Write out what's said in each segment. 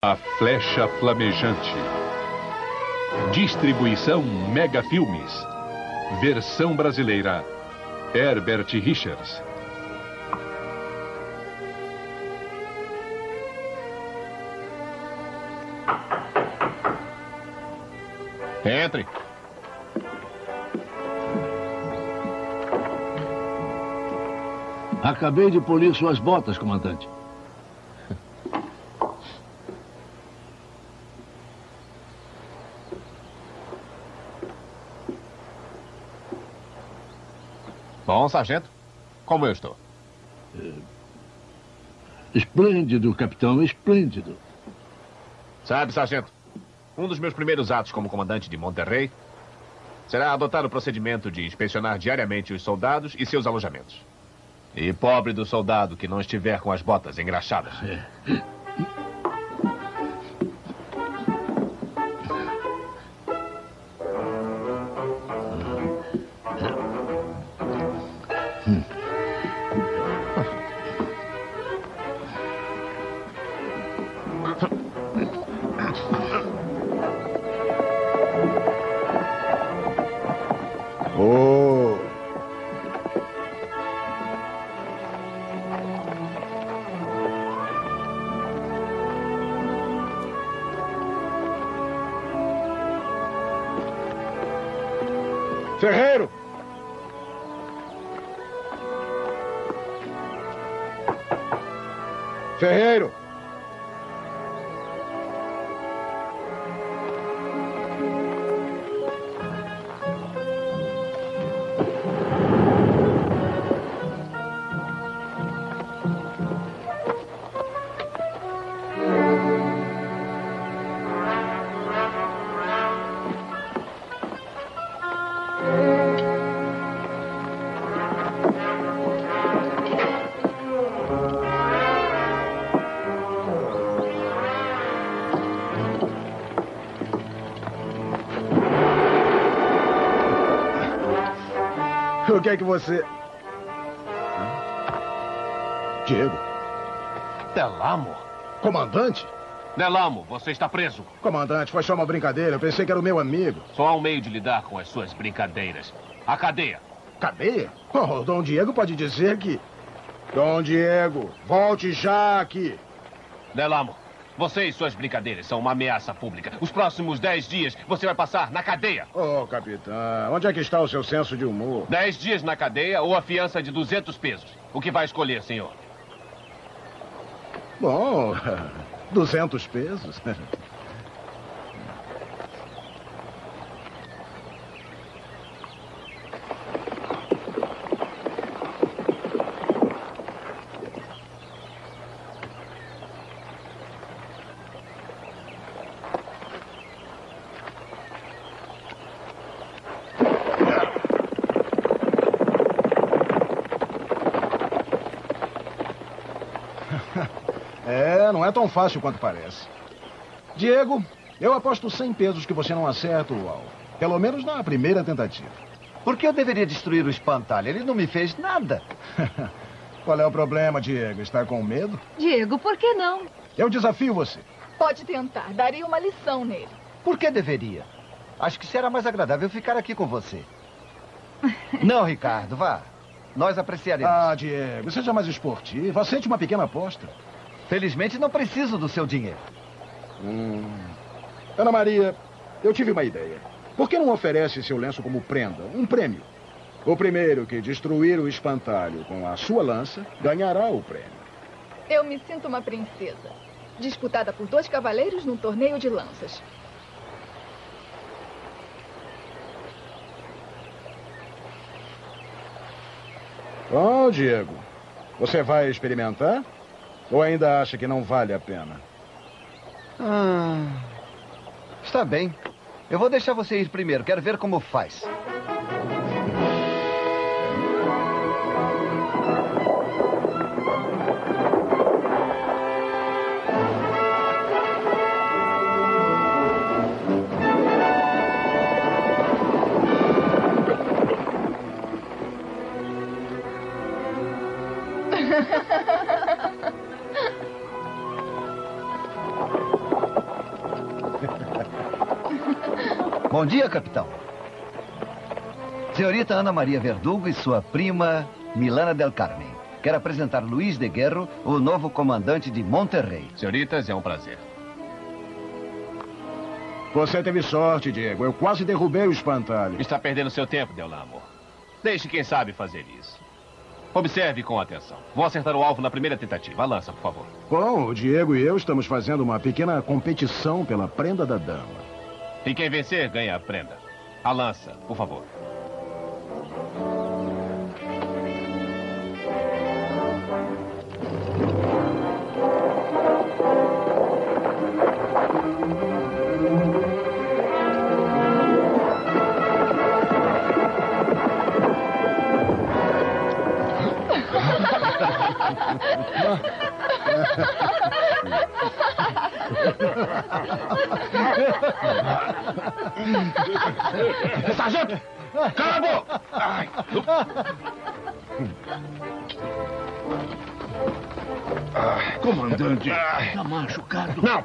A Flecha Flamejante. Distribuição Mega Filmes. Versão brasileira Herbert Richards. Entre. Acabei de polir suas botas, comandante. Bom, sargento, como eu estou? Esplêndido, capitão, esplêndido. Sabe, sargento, um dos meus primeiros atos como comandante de Monterrey será adotar o procedimento de inspecionar diariamente os soldados e seus alojamentos. E pobre do soldado que não estiver com as botas engraxadas. Ferreiro! Ferreiro! O que é que você... Diego. Delamo? Comandante? Delamo, você está preso. Comandante, foi só uma brincadeira. Eu pensei que era o meu amigo. Só há um meio de lidar com as suas brincadeiras. A cadeia. Cadeia? Oh, o Dom Diego pode dizer que... Dom Diego, volte já aqui. Delamo, você e suas brincadeiras são uma ameaça pública. Os próximos 10 dias você vai passar na cadeia. Oh, capitão, onde é que está o seu senso de humor? 10 dias na cadeia ou a fiança de 200 pesos. O que vai escolher, senhor? Bom, 200 pesos. Não é tão fácil quanto parece. Diego, eu aposto 100 pesos que você não acerta o alvo. Pelo menos na primeira tentativa. Por que eu deveria destruir o espantalho? Ele não me fez nada. Qual é o problema, Diego? Está com medo? Diego, por que não? Eu desafio você. Pode tentar. Daria uma lição nele. Por que deveria? Acho que será mais agradável ficar aqui com você. Não, Ricardo, vá. Nós apreciaremos. Ah, Diego, seja mais esportivo. Aceite uma pequena aposta. Felizmente não preciso do seu dinheiro. Ana Maria, eu tive uma ideia. Por que não oferece seu lenço como prenda, um prêmio? O primeiro que destruir o espantalho com a sua lança ganhará o prêmio. Eu me sinto uma princesa, disputada por 2 cavaleiros num torneio de lanças. Bom, Diego, você vai experimentar? Ou ainda acha que não vale a pena? Está bem. Eu vou deixar você ir primeiro. Quero ver como faz. Bom dia, capitão. Senhorita Ana Maria Verdugo e sua prima Milana del Carmen. Quero apresentar Luiz de Guerro, o novo comandante de Monterrey. Senhoritas, é um prazer. Você teve sorte, Diego. Eu quase derrubei o espantalho. Está perdendo seu tempo, Delamo. Deixe quem sabe fazer isso. Observe com atenção. Vou acertar o alvo na primeira tentativa. A lança, por favor. Bom, o Diego e eu estamos fazendo uma pequena competição pela prenda da dama. E quem vencer, ganha a prenda. A lança, por favor. Sargento! Cala a boca! Ai. Comandante, está machucado. Não!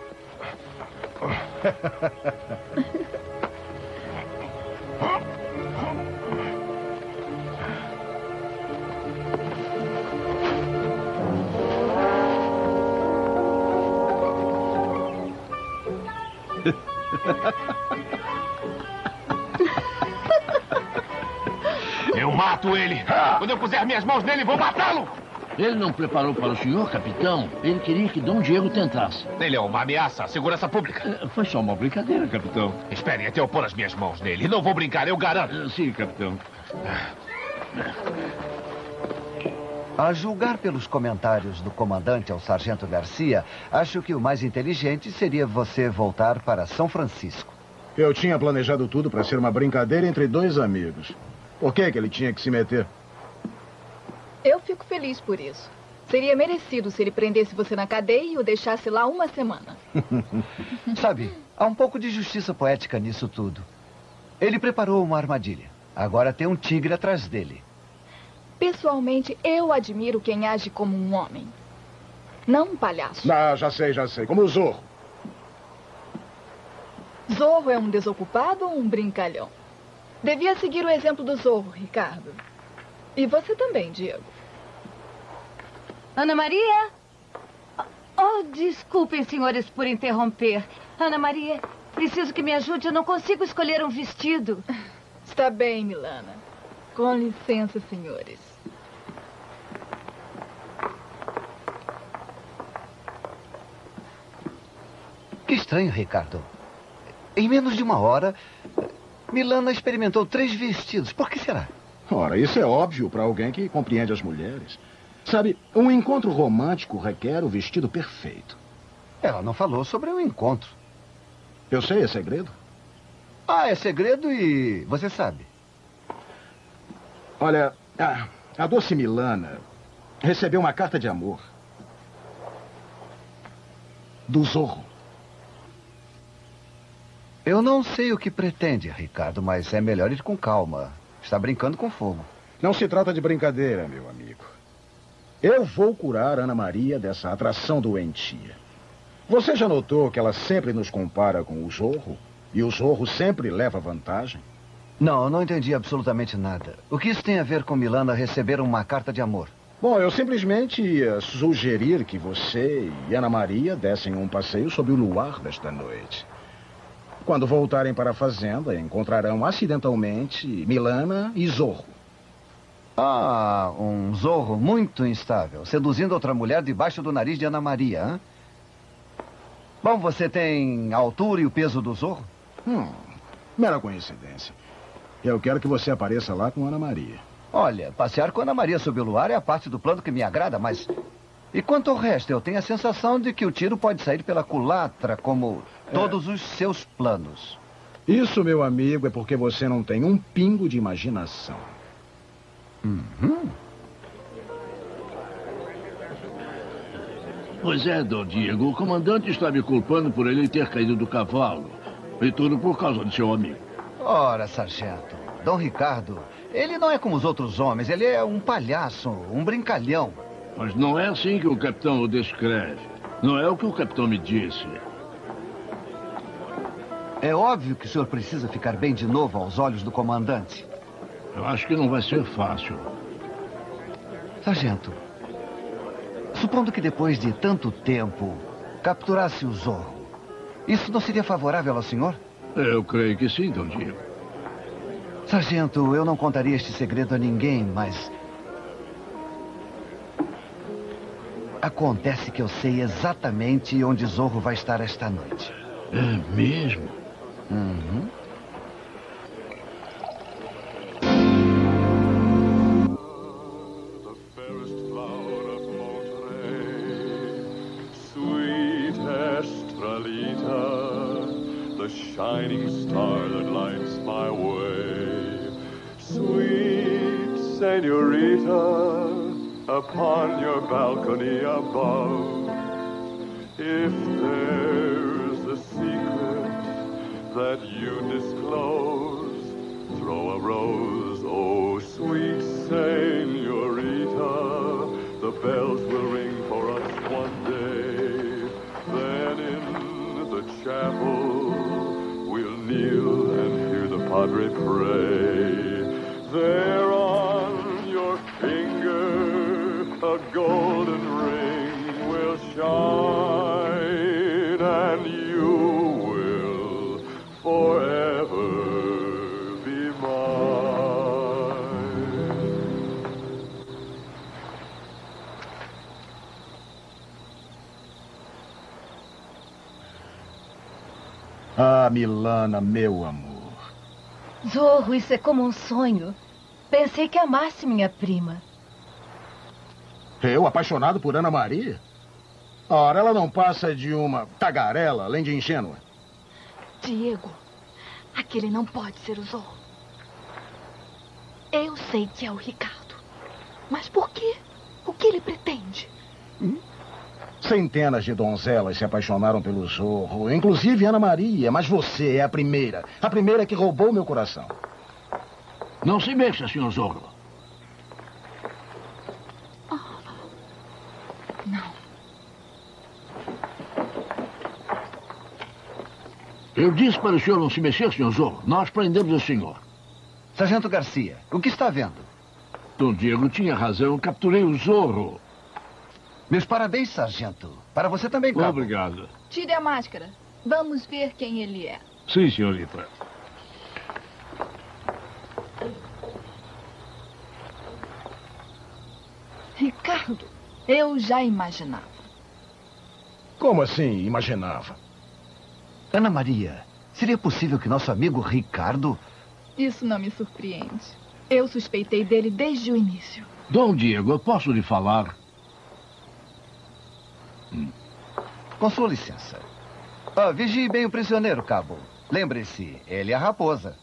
Eu mato ele! Quando eu puser minhas mãos nele, vou matá-lo! Ele não preparou para o senhor, capitão? Ele queria que Dom Diego tentasse. Ele é uma ameaça à segurança pública. Foi só uma brincadeira, capitão. Esperem até eu pôr as minhas mãos nele. Não vou brincar, eu garanto. Sim, capitão. A julgar pelos comentários do comandante ao sargento Garcia, acho que o mais inteligente seria você voltar para São Francisco. Eu tinha planejado tudo para ser uma brincadeira entre dois amigos. Por que ele tinha que se meter? Eu fico feliz por isso. Seria merecido se ele prendesse você na cadeia e o deixasse lá uma semana. Sabe, há um pouco de justiça poética nisso tudo. Ele preparou uma armadilha. Agora tem um tigre atrás dele. Pessoalmente, eu admiro quem age como um homem. Não um palhaço. Ah, já sei. Como o Zorro. Zorro é um desocupado ou um brincalhão? Devia seguir o exemplo do Zorro, Ricardo. E você também, Diego. Ana Maria? Oh, desculpem, senhores, por interromper. Ana Maria, preciso que me ajude. Eu não consigo escolher um vestido. Está bem, Milana. Com licença, senhores. Que estranho, Ricardo. Em menos de uma hora, Milana experimentou 3 vestidos. Por que será? Ora, isso é óbvio para alguém que compreende as mulheres. Sabe, um encontro romântico requer o vestido perfeito. Ela não falou sobre um encontro. Eu sei, é segredo. Ah, é segredo e você sabe. Olha, a doce Milana recebeu uma carta de amor do Zorro. Eu não sei o que pretende, Ricardo, mas é melhor ir com calma. Está brincando com fogo. Não se trata de brincadeira, meu amigo. Eu vou curar Ana Maria dessa atração doentia. Você já notou que ela sempre nos compara com o Zorro? E o Zorro sempre leva vantagem? Não, eu não entendi absolutamente nada. O que isso tem a ver com Milana receber uma carta de amor? Bom, eu simplesmente ia sugerir que você e Ana Maria dessem um passeio sob o luar desta noite. Quando voltarem para a fazenda, encontrarão acidentalmente Milana e Zorro. Ah, um Zorro muito instável, seduzindo outra mulher debaixo do nariz de Ana Maria, hein? Bom, você tem a altura e o peso do Zorro? Mera coincidência. Eu quero que você apareça lá com Ana Maria. Olha, passear com Ana Maria sob o luar é a parte do plano que me agrada, mas... E quanto ao resto, eu tenho a sensação de que o tiro pode sair pela culatra, como todos os seus planos. Isso, meu amigo, é porque você não tem um pingo de imaginação. Pois é, Dom Diego. O comandante está me culpando por ele ter caído do cavalo. E tudo por causa de seu amigo. Ora, sargento, Dom Ricardo, ele não é como os outros homens. Ele é um palhaço, um brincalhão. Mas não é assim que o capitão o descreve. Não é o que o capitão me disse. É óbvio que o senhor precisa ficar bem de novo aos olhos do comandante. Eu acho que não vai ser fácil. Sargento, supondo que depois de tanto tempo capturasse o Zorro, isso não seria favorável ao senhor? Eu creio que sim, Dom Diego. Sargento, eu não contaria este segredo a ninguém, mas... acontece que eu sei exatamente onde Zorro vai estar esta noite. É mesmo? Uhum. Shining star that lights my way, sweet senorita, upon your balcony above. If there's a secret that you disclose, throw a rose, oh sweet senorita. The bells will ring for us one day, then in the chapel kneel and hear the Padre pray. There on your finger a golden ring will shine, and you will forever be mine. Ah, Milana, meu amor. Zorro, isso é como um sonho. Pensei que amasse minha prima. Eu, apaixonado por Ana Maria? Ora, ela não passa de uma tagarela, além de ingênua. Diego, aquele não pode ser o Zorro. Eu sei que é o Ricardo. Mas por quê? O que ele pretende? Centenas de donzelas se apaixonaram pelo Zorro, inclusive Ana Maria, mas você é a primeira que roubou meu coração. Não se mexa, Sr. Zorro. Não. Eu disse para o senhor não se mexer, Sr. Zorro. Nós prendemos o senhor. Sargento Garcia, o que está vendo? Dom Diego tinha razão. Capturei o Zorro. Meus parabéns, sargento. Para você também, cabo. Obrigado. Tire a máscara. Vamos ver quem ele é. Sim, senhorita. Ricardo, eu já imaginava. Como assim, imaginava? Ana Maria, seria possível que nosso amigo Ricardo... Isso não me surpreende. Eu suspeitei dele desde o início. Dom Diego, eu posso lhe falar? Com sua licença. Vigie bem o prisioneiro, cabo. Lembre-se, ele é a raposa.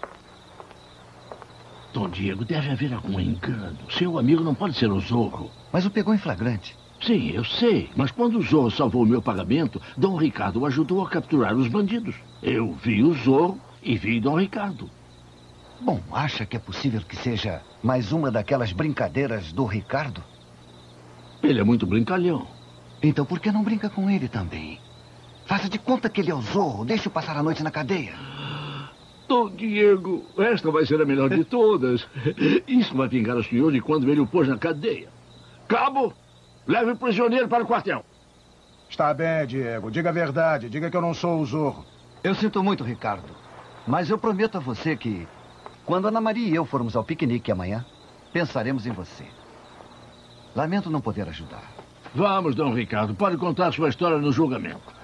Dom Diego, deve haver algum engano. Seu amigo não pode ser o Zorro. Mas o pegou em flagrante. Sim, eu sei. Mas quando o Zorro salvou o meu pagamento, Dom Ricardo o ajudou a capturar os bandidos. Eu vi o Zorro e vi Dom Ricardo. Bom, acha que é possível que seja mais uma daquelas brincadeiras do Ricardo? Ele é muito brincalhão. Então por que não brinca com ele também? Faça de conta que ele é o Zorro. Deixe-o passar a noite na cadeia. Dom Diego, esta vai ser a melhor de todas. Isso vai vingar o senhor de quando ele o pôs na cadeia. Cabo, leve o prisioneiro para o quartel. Está bem, Diego. Diga a verdade. Diga que eu não sou o Zorro. Eu sinto muito, Ricardo. Mas eu prometo a você que, quando Ana Maria e eu formos ao piquenique amanhã, pensaremos em você. Lamento não poder ajudar. Vamos, Dom Ricardo. Pode contar sua história no julgamento.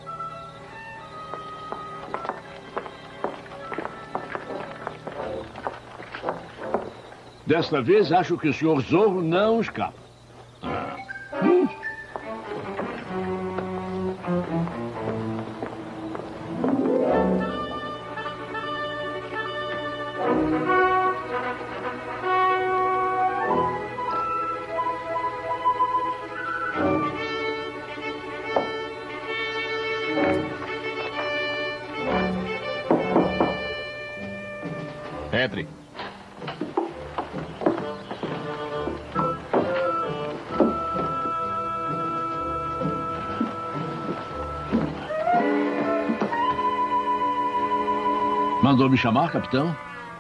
Desta vez, acho que o senhor Zorro não escapa. Entre. Mandou me chamar, capitão?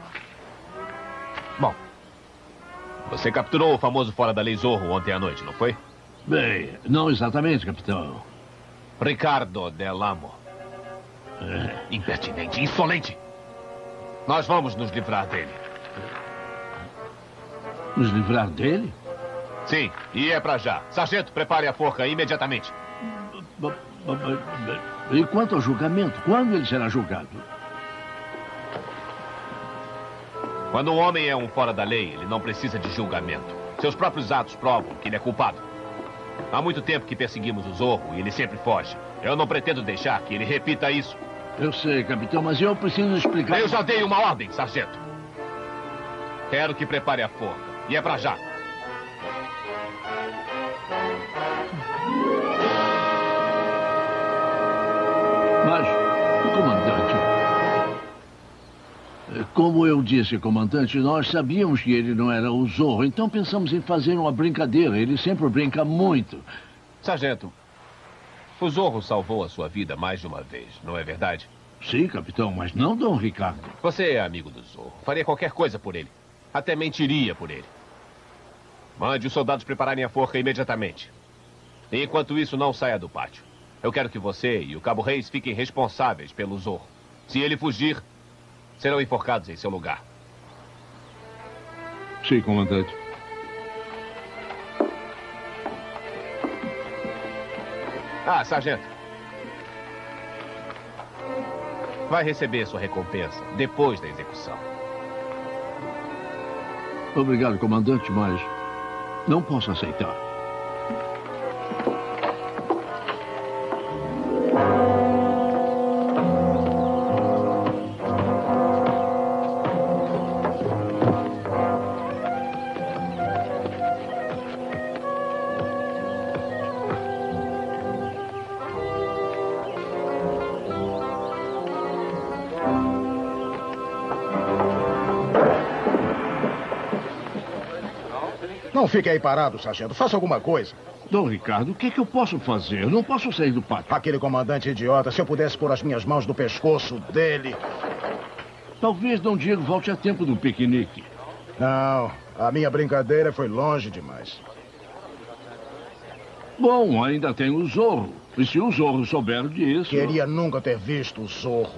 Bom, você capturou o famoso fora da lei Zorro ontem à noite, não foi? Bem, não exatamente, capitão. Ricardo Del Amo. Impertinente, insolente. Nós vamos nos livrar dele. Nos livrar dele? Sim, e é pra já. Sargento, prepare a forca imediatamente. E quanto ao julgamento? Quando ele será julgado? Quando um homem é um fora da lei, ele não precisa de julgamento. Seus próprios atos provam que ele é culpado. Há muito tempo que perseguimos o Zorro e ele sempre foge. Eu não pretendo deixar que ele repita isso. Eu sei, capitão, mas eu preciso explicar... Eu já dei uma ordem, sargento. Quero que prepare a forca. E é pra já. Mas, comandante... Como eu disse, comandante, nós sabíamos que ele não era o Zorro, então pensamos em fazer uma brincadeira. Ele sempre brinca muito. Sargento, o Zorro salvou a sua vida mais de uma vez, não é verdade? Sim, capitão, mas não Dom Ricardo. Você é amigo do Zorro. Faria qualquer coisa por ele. Até mentiria por ele. Mande os soldados prepararem a forca imediatamente. E enquanto isso, não saia do pátio. Eu quero que você e o Cabo Reis fiquem responsáveis pelo Zorro. Se ele fugir, serão enforcados em seu lugar. Sim, comandante. Ah, sargento. Vai receber sua recompensa depois da execução. Obrigado, comandante, mas não posso aceitar. Não fique aí parado, sargento. Faça alguma coisa. Dom Ricardo, o que é que eu posso fazer? Eu não posso sair do pátio. Aquele comandante idiota, se eu pudesse pôr as minhas mãos no pescoço dele... Talvez Dom Diego volte a tempo do piquenique. Não, a minha brincadeira foi longe demais. Bom, ainda tem o Zorro. E se o Zorro souber disso... Queria nunca ter visto o Zorro.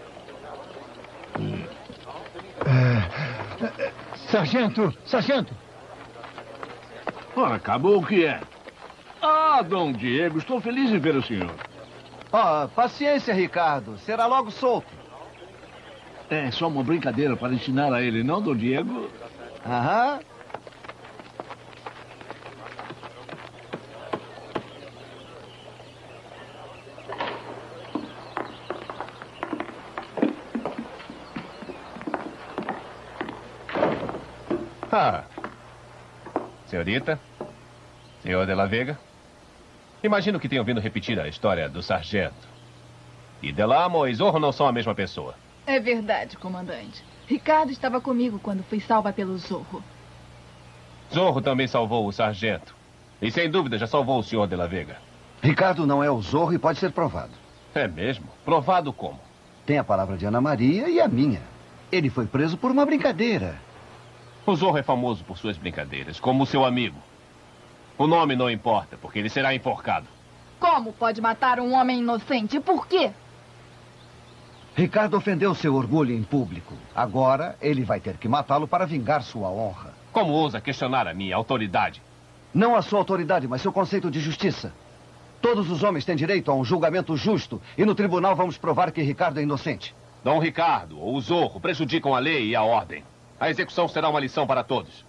Sargento! Sargento! Ora, acabou o que é? Ah, Dom Diego, estou feliz em ver o senhor. Paciência, Ricardo. Será logo solto. É só uma brincadeira para ensinar a ele, não, Dom Diego? Aham. Senhorita, senhor de la Vega, imagino que tenham vindo repetir a história do sargento. E Del Amo e Zorro não são a mesma pessoa. É verdade, comandante. Ricardo estava comigo quando fui salva pelo Zorro. Zorro também salvou o sargento. E sem dúvida já salvou o senhor de la Vega. Ricardo não é o Zorro e pode ser provado. É mesmo? Provado como? Tem a palavra de Ana Maria e a minha. Ele foi preso por uma brincadeira. O Zorro é famoso por suas brincadeiras, como seu amigo. O nome não importa, porque ele será enforcado. Como pode matar um homem inocente? Por quê? Ricardo ofendeu seu orgulho em público. Agora, ele vai ter que matá-lo para vingar sua honra. Como ousa questionar a minha autoridade? Não a sua autoridade, mas seu conceito de justiça. Todos os homens têm direito a um julgamento justo. E no tribunal vamos provar que Ricardo é inocente. Dom Ricardo ou o Zorro prejudicam a lei e a ordem. A execução será uma lição para todos.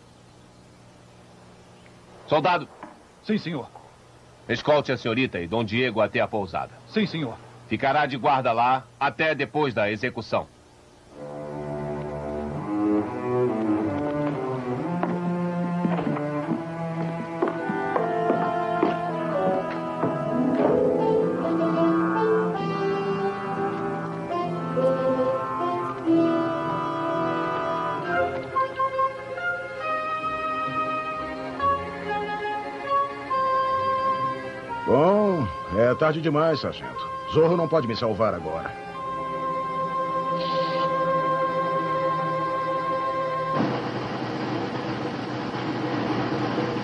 Soldado. Sim, senhor. Escolte a senhorita e Dom Diego até a pousada. Sim, senhor. Ficará de guarda lá até depois da execução. Bom, é tarde demais, sargento. Zorro não pode me salvar agora.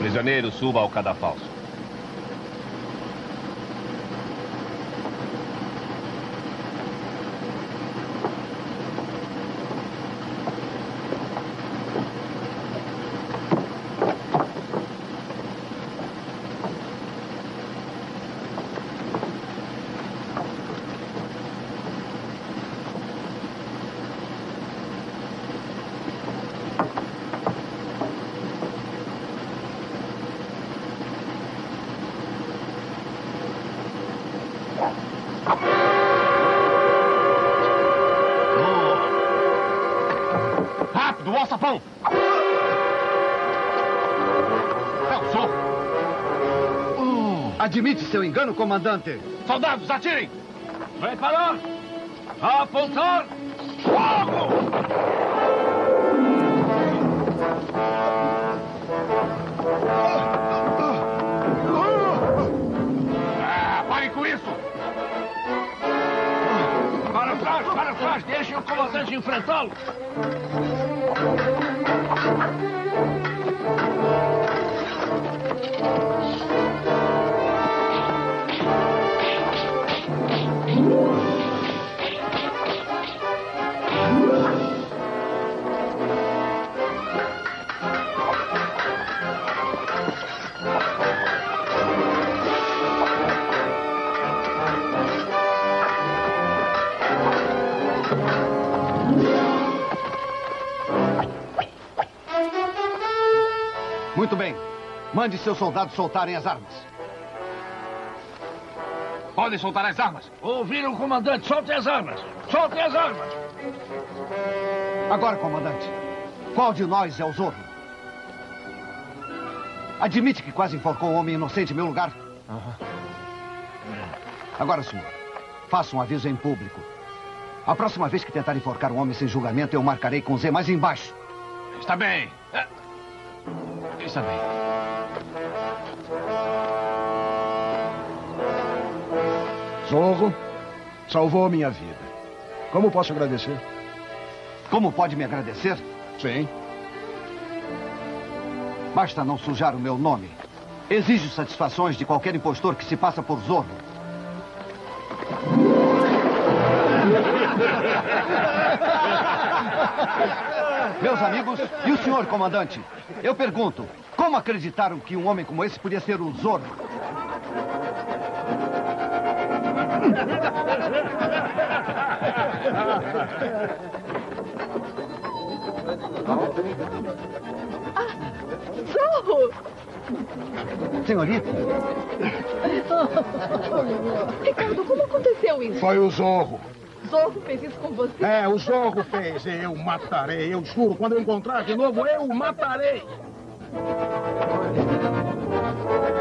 Prisioneiro, suba ao cadafalso. Do alçapão! É o Zorro! Admite seu engano, comandante. Soldados, atirem! Preparar! Apontar! Fogo! Parem com isso! Para trás! Deixem o comandante enfrentá-lo! Muito bem. Mande seus soldados soltarem as armas. Podem soltar as armas. Ouviram, comandante? Soltem as armas! Soltem as armas! Agora, comandante, qual de nós é o Zorro? Admite que quase enforcou um homem inocente em meu lugar? Agora, senhor, faça um aviso em público. A próxima vez que tentar enforcar um homem sem julgamento, eu marcarei com Z mais embaixo. Está bem. Está bem. Zorro, salvou minha vida. Como posso agradecer? Como pode me agradecer? Sim. Basta não sujar o meu nome. Exijo satisfações de qualquer impostor que se passa por Zorro. Meus amigos, e o senhor, comandante? Eu pergunto, como acreditaram que um homem como esse podia ser o Zorro? Zorro! Senhorita? Ricardo, como aconteceu isso? Foi o Zorro. Zorro fez isso com você? É, o Zorro fez. Eu matarei. Eu juro, quando eu encontrar de novo, eu o matarei.